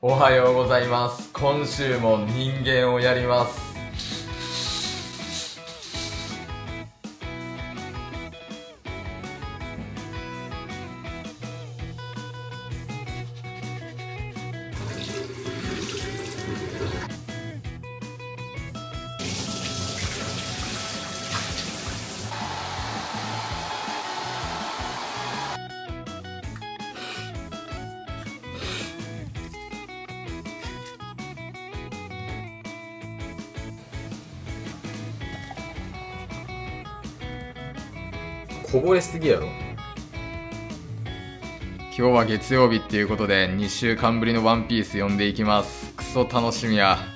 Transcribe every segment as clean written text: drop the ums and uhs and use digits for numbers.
おはようございます。今週も人間をやります。こぼれすぎやろ。今日は月曜日っていうことで2週間ぶりのワンピース読んでいきます。クソ楽しみや。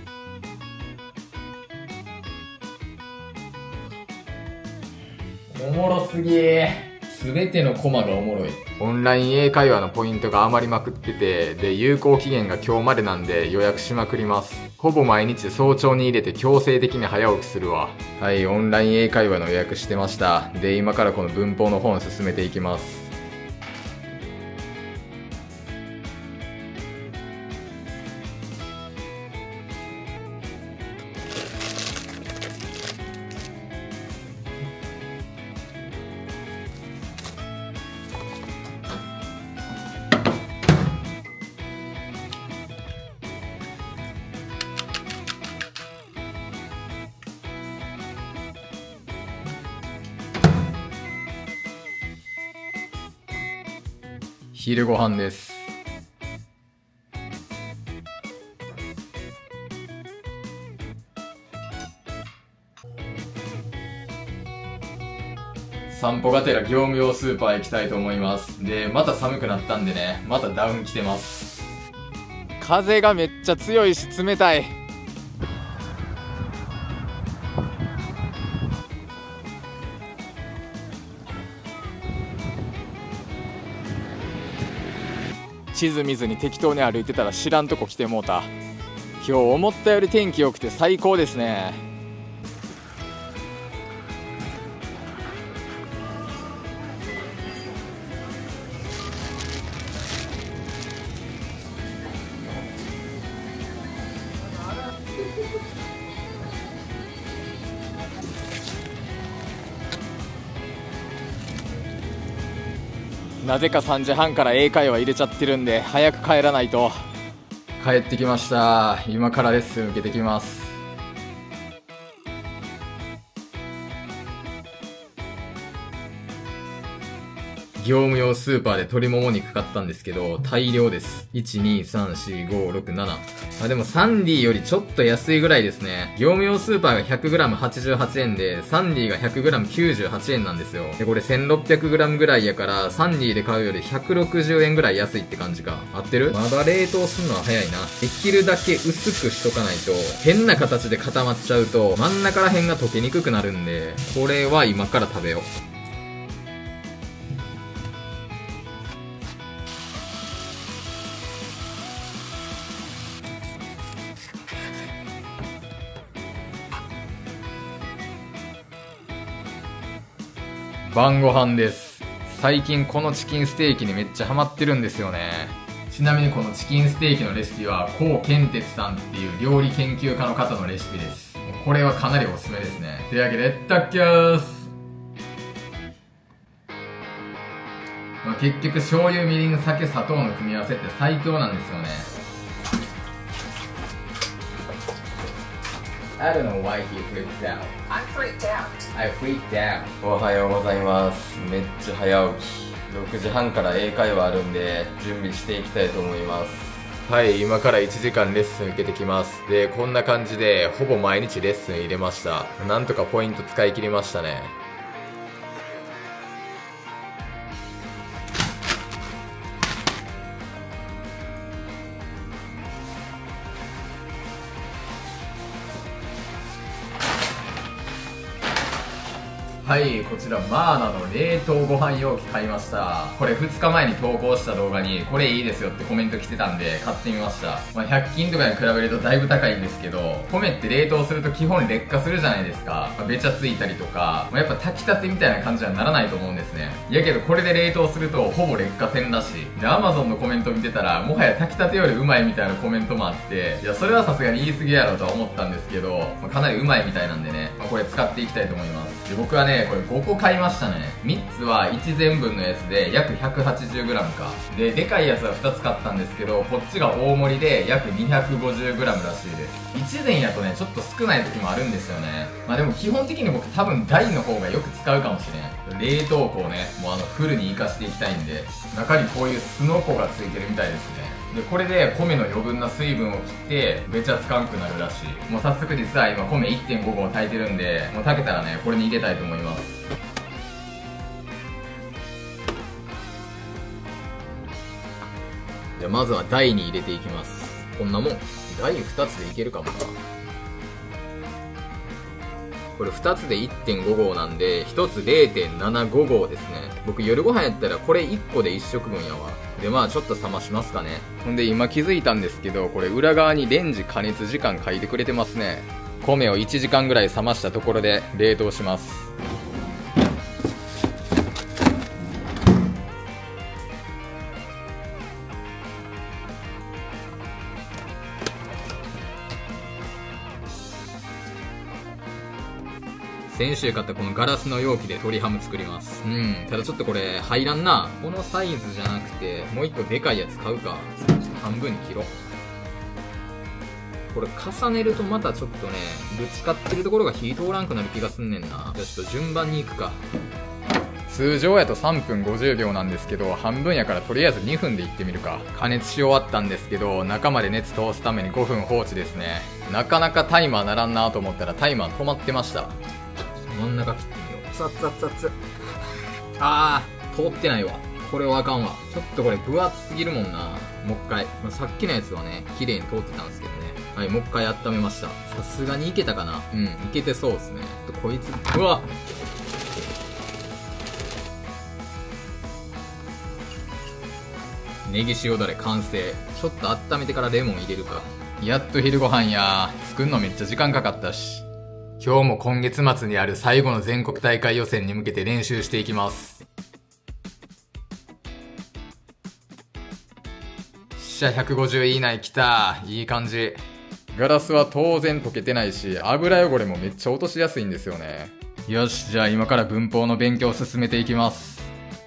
おもろすぎー。すべてのコマがおもろい。オンライン英会話のポイントが余りまくってて、で有効期限が今日までなんで予約しまくります。ほぼ毎日早朝に入れて強制的に早起きするわ。はい、オンライン英会話の予約してました。で今からこの文法の本進めていきます。昼ご飯です。散歩がてら業務用スーパー行きたいと思います。でまた寒くなったんでね、またダウン着てます。風がめっちゃ強いし冷たい。地図見ずに適当に歩いてたら知らんとこ来てもうた。今日思ったより天気良くて最高ですね。なぜか3時半から英会話入れちゃってるんで早く帰らないと。帰ってきました。今からレッスン受けてきます。業務用スーパーで鶏もも肉買ったんですけど大量です。 1,2,3,4,5,6,7 でもサンディよりちょっと安いぐらいですね。業務用スーパーが 100g88 円でサンディが 100g98 円なんですよ。でこれ 1600g ぐらいやからサンディで買うより160円ぐらい安いって感じか。合ってる？まだ冷凍するのは早いな。できるだけ薄くしとかないと変な形で固まっちゃうと真ん中ら辺が溶けにくくなるんで、これは今から食べよう。晩ご飯です。最近このチキンステーキにめっちゃハマってるんですよね。ちなみにこのチキンステーキのレシピはコウケンテツさんっていう料理研究家の方のレシピです。これはかなりおすすめですね。というわけでいただきます。結局醤油、みりん、酒、砂糖の組み合わせって最強なんですよね。I don't know why he freaked out. I freaked out. I freaked out. おはようございます。めっちゃ早起き。6時半から英会話あるんで準備していきたいと思います。はい、今から1時間レッスン受けてきます。で、こんな感じでほぼ毎日レッスン入れました。なんとかポイント使い切りましたね。 はい、こちらマーナの冷凍ご飯容器買いました。これ2日前に投稿した動画にこれいいですよってコメント来てたんで買ってみました。まあ、100均とかに比べるとだいぶ高いんですけど、米って冷凍すると基本劣化するじゃないですか。まあ、べちゃついたりとか、まあ、やっぱ炊きたてみたいな感じにはならないと思うんですね。やけどこれで冷凍するとほぼ劣化せんらしい。で、Amazon のコメント見てたらもはや炊きたてよりうまいみたいなコメントもあって、いやそれはさすがに言い過ぎやろとは思ったんですけど、まあ、かなりうまいみたいなんでね、まあ、これ使っていきたいと思います。で、僕はねこれ5個買いましたね。3つは1膳分のやつで約 180g かで、でかいやつは2つ買ったんですけど、こっちが大盛りで約 250g らしいです。1膳やとねちょっと少ない時もあるんですよね。まあでも基本的に僕多分大の方がよく使うかもしれん。冷凍庫をねもうフルに活かしていきたいんで、中にこういうすのこがついてるみたいですね。で、これで米の余分な水分を切ってべちゃつかんくなるらしい。もう早速実は今米 1.5 合炊いてるんで、もう炊けたらねこれに入れたいと思います。じゃあまずは台に入れていきます。こんなもん台2つでいけるかもな。これ2つで 1.5 合なんで1つ 0.75 合ですね。僕夜ご飯やったらこれ1個で1食分やわ。でまあちょっと冷ましますかね。ほんで今気づいたんですけど、これ裏側にレンジ加熱時間書いてくれてますね。米を1時間ぐらい冷ましたところで冷凍します。先週買ったこのガラスの容器で鶏ハム作ります。ただちょっとこれ入らんな。このサイズじゃなくてもう一個でかいやつ買うか。ちょっと半分に切ろう。これ重ねるとまたちょっとねぶつかってるところが火通らんくなる気がすんねんな。じゃあちょっと順番にいくか。通常やと3分50秒なんですけど、半分やからとりあえず2分でいってみるか。加熱し終わったんですけど、中まで熱通すために5分放置ですね。なかなかタイマーならんなと思ったらタイマー止まってました。真ん中切ってみよう。熱々熱々。あー、通ってないわ。これはあかんわ。ちょっとこれ分厚すぎるもんな。もう一回。まあ、さっきのやつはね、綺麗に通ってたんですけどね。はい、もう一回温めました。さすがにいけたかな。いけてそうですね。こいつ、うわっ、ネギ塩だれ完成。ちょっと温めてからレモン入れるか。やっと昼ご飯や。作るのめっちゃ時間かかったし。今日も今月末にある最後の全国大会予選に向けて練習していきます。150以内来た。いい感じ。ガラスは当然溶けてないし、油汚れもめっちゃ落としやすいんですよね。よし、じゃあ今から文法の勉強を進めていきます。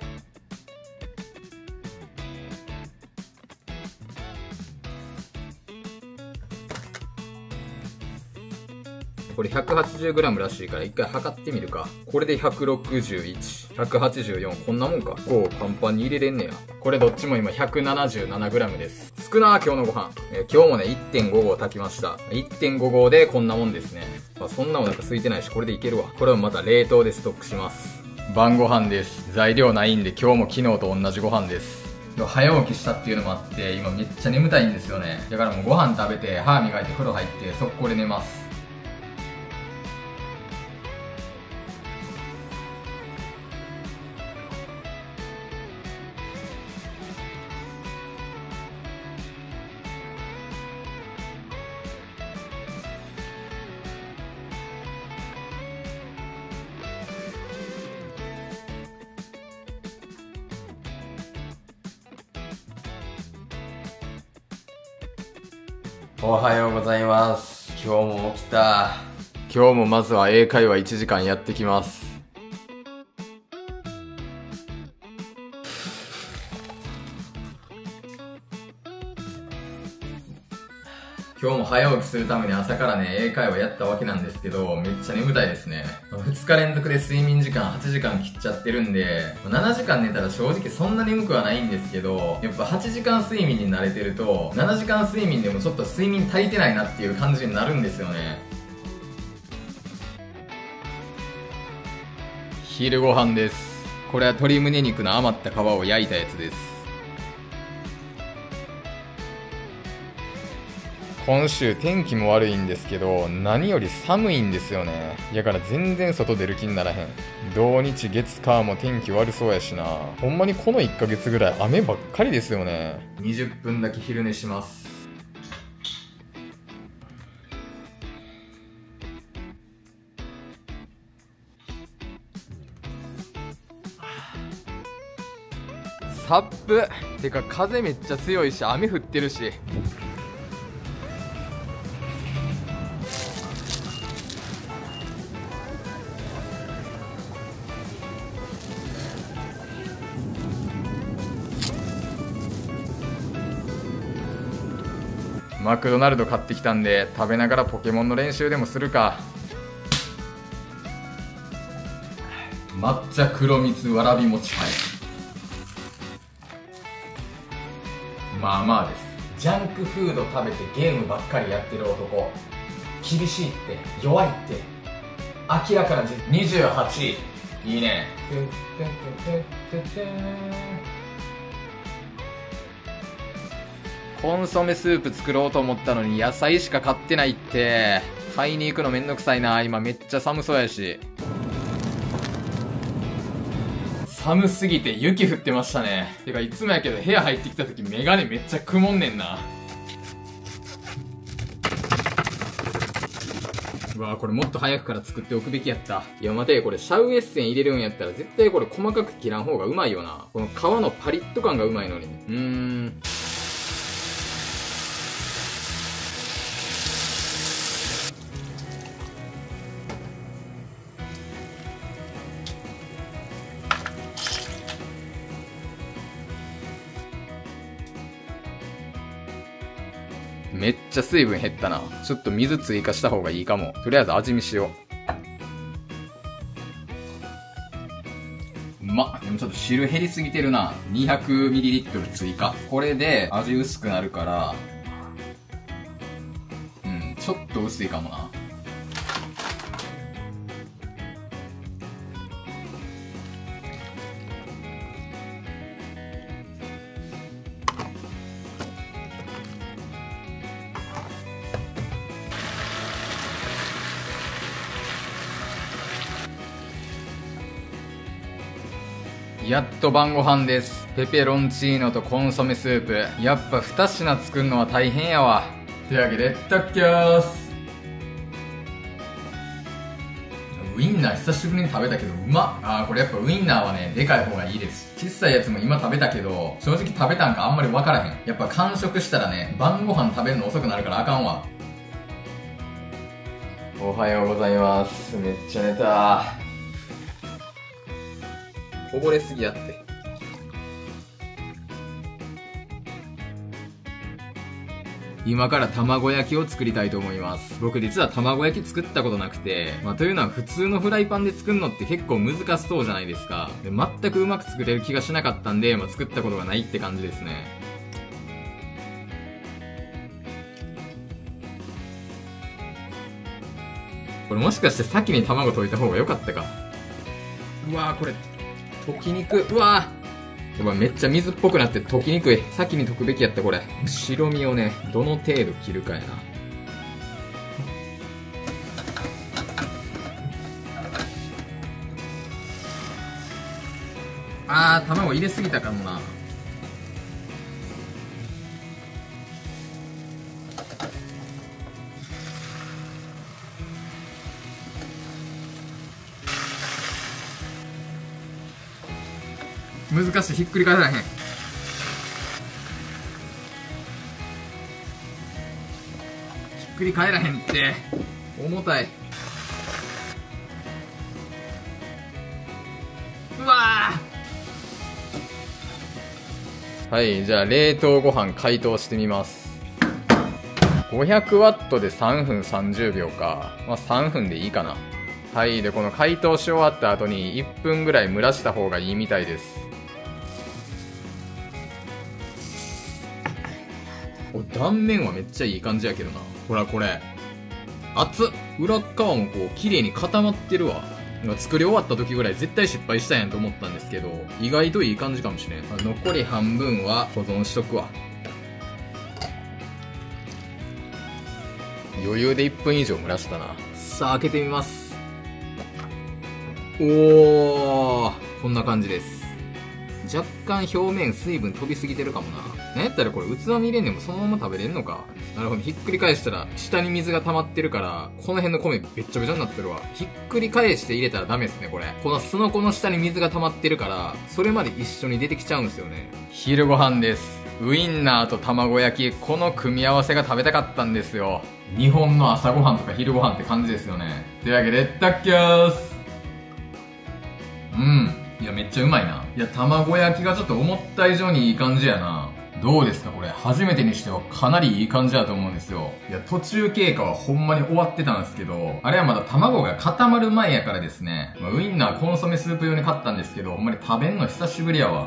これ 180g らしいから一回測ってみるか。これで161、184、こんなもんか。こうパンパンに入れれんねや。これどっちも今 177g です。少なー今日のご飯。今日もね 1.5 合炊きました。1.5 合でこんなもんですね。まあ、そんなお腹空いてないしこれでいけるわ。これもまた冷凍でストックします。晩ご飯です。材料ないんで今日も昨日と同じご飯です。早起きしたっていうのもあって今めっちゃ眠たいんですよね。だからもうご飯食べて歯磨いて風呂入って速攻で寝ます。おはようございます。今日も起きた。今日もまずは英会話1時間やってきます。今日も早起きするために朝からね、英会話やったわけなんですけど、めっちゃ眠たいですね。2日連続で睡眠時間8時間切っちゃってるんで、7時間寝たら正直そんな眠くはないんですけど、やっぱ8時間睡眠に慣れてると、7時間睡眠でもちょっと睡眠足りてないなっていう感じになるんですよね。昼ご飯です。これは鶏胸肉の余った皮を焼いたやつです。 今週天気も悪いんですけど、何より寒いんですよね。やから全然外出る気にならへん。土日月火も天気悪そうやしな。ほんまにこの1ヶ月ぐらい雨ばっかりですよね。20分だけ昼寝します。サップてか風めっちゃ強いし雨降ってるし、マクドナルド買ってきたんで食べながらポケモンの練習でもするか。抹茶黒蜜わらび餅パイ、まあまあです。ジャンクフード食べてゲームばっかりやってる男、厳しいって弱いって明らかな28位。いいね。コンソメスープ作ろうと思ったのに野菜しか買ってないって。買いに行くのめんどくさいな。今めっちゃ寒そうやし。寒すぎて雪降ってましたね。てかいつもやけど部屋入ってきた時メガネめっちゃ曇んねんな。うわー、これもっと早くから作っておくべきやった。いや待て、これシャウエッセン入れるんやったら絶対これ細かく切らん方がうまいよな。この皮のパリッと感がうまいのに。めっちゃ水分減ったな。ちょっと水追加した方がいいかも。とりあえず味見しよう。うまっ。でもちょっと汁減りすぎてるな。200ml 追加。これで味薄くなるから、ちょっと薄いかもな。やっと晩ご飯です。ペペロンチーノとコンソメスープ。やっぱ2品作るのは大変やわ。というわけで、いただきます。ウインナー久しぶりに食べたけどうまっ。これやっぱウインナーはね、でかい方がいいです。小さいやつも今食べたけど、正直食べたんかあんまり分からへん。やっぱ完食したらね、晩ご飯食べるの遅くなるからあかんわ。おはようございます。めっちゃ寝た。こぼれすぎやって。今から卵焼きを作りたいと思います。僕実は卵焼き作ったことなくて、というのは普通のフライパンで作るのって結構難しそうじゃないですか。で全くうまく作れる気がしなかったんで、作ったことがないって感じですね。これもしかして先に卵溶いた方が良かったか。うわー、これ溶きにくい。うわー、やばい、めっちゃ水っぽくなって溶きにくい。先に溶くべきやった。これ白身をね、どの程度切るかやな。卵入れすぎたかもな。難しい。ひっくり返らへん。ひっくり返らへんって。重たい。うわー。はい、じゃあ冷凍ご飯解凍してみます。500ワットで3分30秒か。3分でいいかな。はい、でこの解凍し終わった後に1分ぐらい蒸らした方がいいみたいです。断面はめっちゃいい感じやけどな。ほらこれ熱っ。裏側もこう綺麗に固まってるわ。作り終わった時ぐらい絶対失敗したんやと思ったんですけど、意外といい感じかもしれん。残り半分は保存しとくわ。 余裕で1分以上蒸らしたな。さあ開けてみます。おー、こんな感じです。若干表面水分飛びすぎてるかもな。なんやったらこれ器に入れんでもそのまま食べれんのか。なるほど、ひっくり返したら下に水が溜まってるからこの辺の米べっちゃべちゃになってるわ。ひっくり返して入れたらダメですね。これこのすのこの下に水が溜まってるからそれまで一緒に出てきちゃうんですよね。昼ご飯です。ウインナーと卵焼き、この組み合わせが食べたかったんですよ。日本の朝ごはんとか昼ごはんって感じですよね。というわけでいただきます。いやめっちゃうまいな。いや卵焼きがちょっと思った以上にいい感じやな。どうですかこれ、初めてにしてはかなりいい感じだと思うんですよ。いや途中経過はほんまに終わってたんですけど、あれはまだ卵が固まる前やからですね。ウインナーコンソメスープ用に買ったんですけど、ほんまに食べんの久しぶりやわ。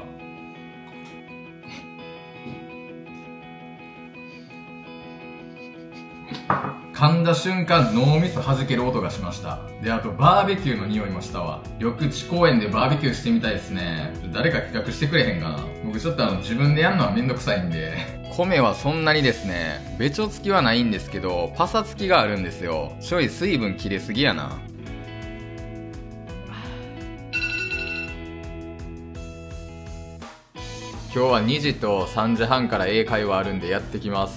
噛んだ瞬間脳みそ弾ける音がしました。で、あとバーベキューの匂いもしたわ。緑地公園でバーベキューしてみたいですね。誰か企画してくれへんかな。僕ちょっと自分でやるのはめんどくさいんで。米はそんなにですね、べちょつきはないんですけど、パサつきがあるんですよ。ちょい水分切れすぎやな。今日は2時と3時半から英会話あるんでやってきます。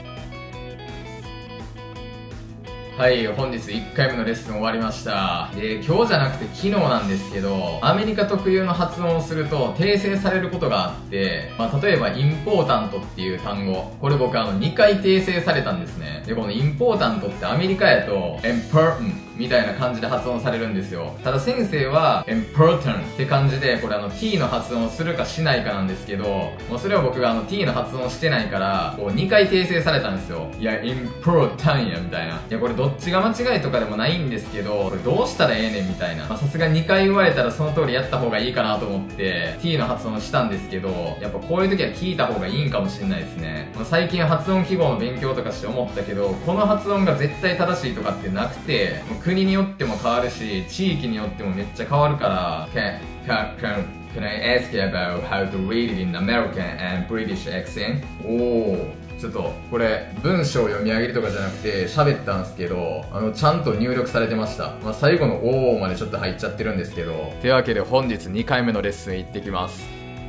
はい、本日1回目のレッスン終わりました。で、今日じゃなくて昨日なんですけど、アメリカ特有の発音をすると訂正されることがあって、例えばインポータントっていう単語、これ僕2回訂正されたんですね。で、このインポータントってアメリカやと important みたいな感じで発音されるんですよ。ただ先生は important って感じで、これt の発音をするかしないかなんですけど、もうそれを僕がt の発音をしてないから、こう2回訂正されたんですよ。いや、important やみたいな。いや、これどっちが間違いとかでもないんですけど、これどうしたらええねんみたいな。さすが2回言われたらその通りやった方がいいかなと思って t の発音をしたんですけど、やっぱこういう時は聞いた方がいいんかもしれないですね。最近発音記号の勉強とかして思ったけど、この発音が絶対正しいとかってなくて、国によっても変わるし、地域によってもめっちゃ変わるから、Can I ask you about how to read it in American and British accent? ちょっとこれ文章を読み上げるとかじゃなくて喋ったんですけど、ちゃんと入力されてました。最後のおーまでちょっと入っちゃってるんですけど。というわけで本日2回目のレッスン行ってきます。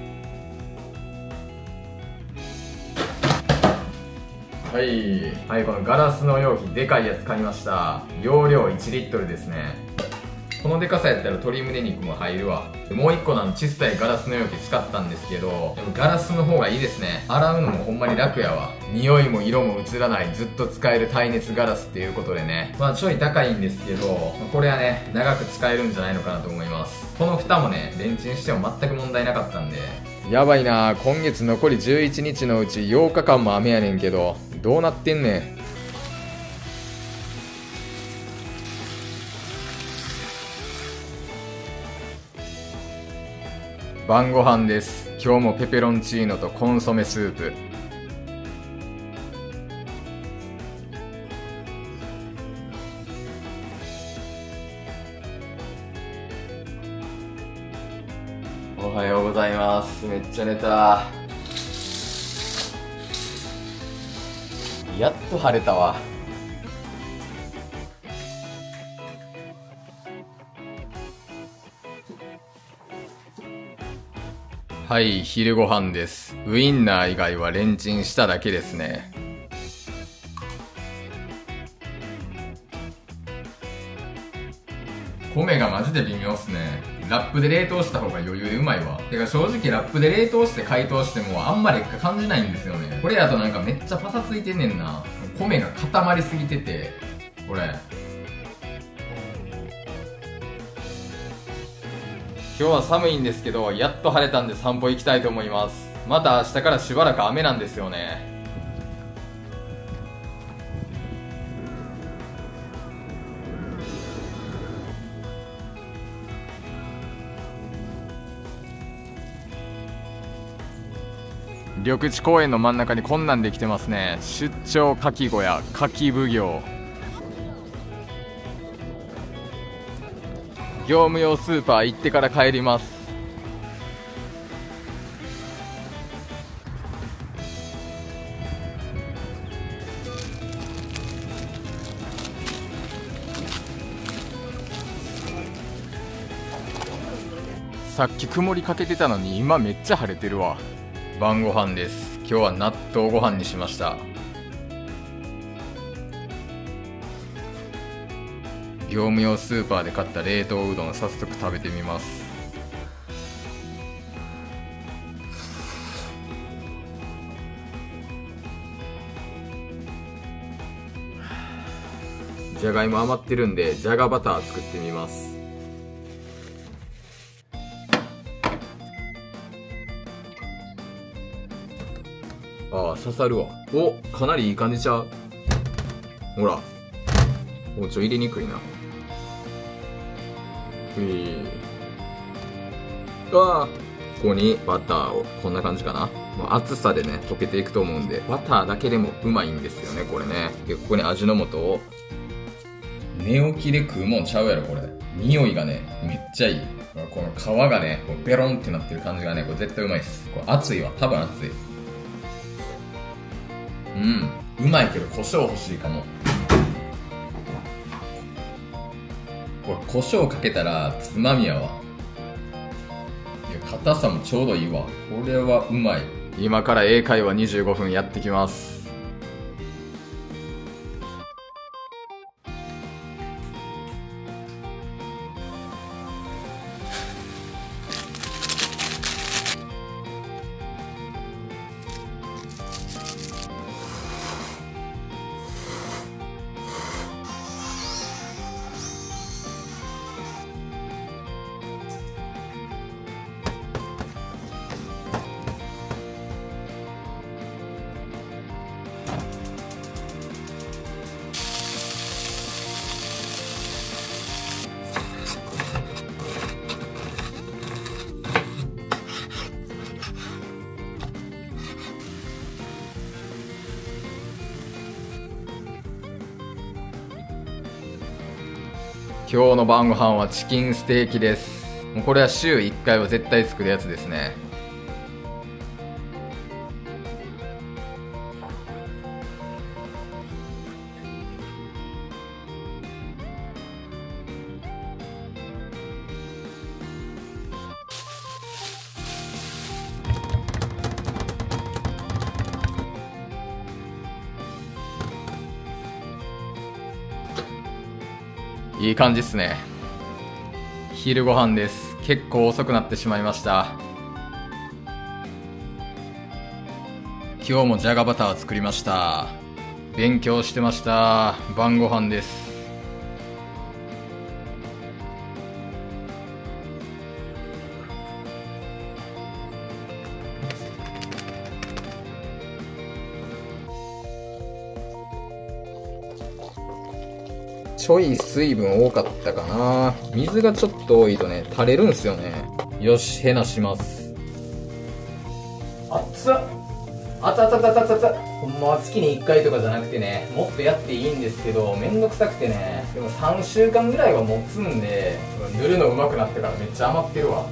はい、このガラスの容器でかいやつ買いました。容量1リットルですね。このでかさやったら鶏胸肉も入るわ。もう1個小さいガラスの容器使ったんですけど、でもガラスの方がいいですね。洗うのもほんまに楽やわ。匂いも色も移らない、ずっと使える耐熱ガラスっていうことでね。ちょい高いんですけど、これはね、長く使えるんじゃないのかなと思います。この蓋もね、レンチンしても全く問題なかったんで。やばいな、今月残り11日のうち8日間も雨やねんけど、どうなってんねん。晩ご飯です。今日もペペロンチーノとコンソメスープ。おはようございます。めっちゃ寝た。やっと晴れたわ。はい、昼ご飯です。ウインナー以外はレンチンしただけですね。米がマジで微妙っすね。ラップで冷凍した方が余裕でうまいわ。てか正直ラップで冷凍して解凍してもあんま劣化感じないんですよね。これやとなんかめっちゃパサついてんねんな。米が固まりすぎてて、これ。今日は寒いんですけど、やっと晴れたんで散歩行きたいと思います。また明日からしばらく雨なんですよね。緑地公園の真ん中にこんなんできてますね。出張かき小屋、かき奉行。業務用スーパー行ってから帰ります。 さっき曇りかけてたのに今めっちゃ晴れてるわ。 晩ご飯です。今日は納豆ご飯にしました。業務用スーパーで買った冷凍うどん、早速食べてみます。じゃがいも余ってるんで、じゃがバター作ってみます。ああ、刺さるわ。お、かなりいい感じちゃう。ほら。包丁入れにくいな。ああ、ここにバターを、こんな感じかな。もう厚さでね、溶けていくと思うんで、バターだけでもうまいんですよね、これね。で、ここに味の素を。寝起きで食うもんちゃうやろ、これ。匂いがね、めっちゃいい。この皮がね、こうベロンってなってる感じがね、これ絶対うまいっす。これ熱いわ。多分熱い。うまいけど胡椒欲しいかも。これ胡椒かけたらつまみやわ。いや、硬さもちょうどいいわ。これはうまい。今から英会話25分やってきます。今日の晩ご飯はチキンステーキです。もうこれは週1回は絶対作るやつですね。いい感じっすね。昼ご飯です。結構遅くなってしまいました。今日もじゃがバターを作りました。勉強してました。晩ご飯です。ちょい水分多かったかな。水がちょっと多いとね、垂れるんすよね。よし、ヘナします。熱っ熱々熱々熱々。ほんまは月に1回とかじゃなくてね、もっとやっていいんですけど、めんどくさくてね。でも3週間ぐらいは持つんで、塗るの上手くなってからめっちゃ余ってるわ。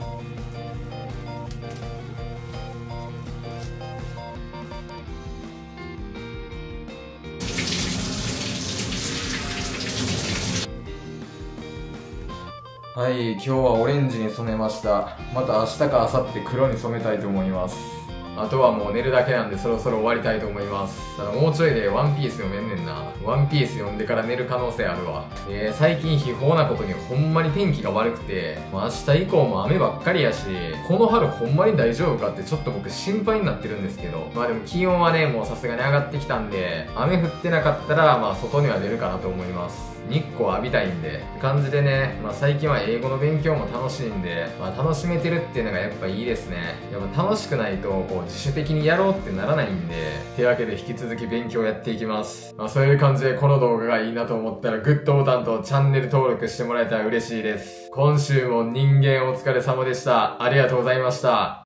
はい、今日はオレンジに染めました。また明日か明後日黒に染めたいと思います。あとはもう寝るだけなんでそろそろ終わりたいと思います。ただもうちょいでワンピース読めんねんな。ワンピース読んでから寝る可能性あるわ。最近秘宝なことにほんまに天気が悪くて、明日以降も雨ばっかりやし、この春ほんまに大丈夫かってちょっと僕心配になってるんですけど、まあでも気温はね、もうさすがに上がってきたんで、雨降ってなかったらまあ外には出るかなと思います。日光浴びたいんで、って感じでね、まあ最近は英語の勉強も楽しいんで、まあ楽しめてるっていうのがやっぱいいですね。やっぱ楽しくないと、こう自主的にやろうってならないんで、というわけで引き続き勉強やっていきます。まあそういう感じでこの動画がいいなと思ったらグッドボタンとチャンネル登録してもらえたら嬉しいです。今週も人間お疲れ様でした。ありがとうございました。